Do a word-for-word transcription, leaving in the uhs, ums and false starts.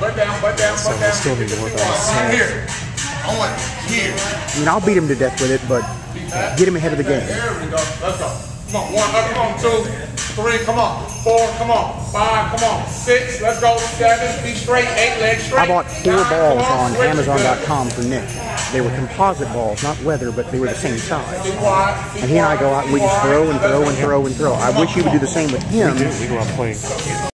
Butt down, butt down, So butt we down. still need to work on his Right head. here. I want here. I mean, I'll beat him to death with it, but get him ahead of the game. There we go. Let's go. Come on. One. Come on. Two. Three. Come on. Four. Come on. Five. Come on. Six. Let's go. Seven. Be straight. Eight. Legs straight. I bought four Nine, balls come on Switch. Amazon dot Good. com for Nick. They were composite balls, not leather, but they were the same size. Be quiet. Be And he and I go out and we just quiet. throw and throw and throw and throw. I wish he would do the same with him. We go out playing.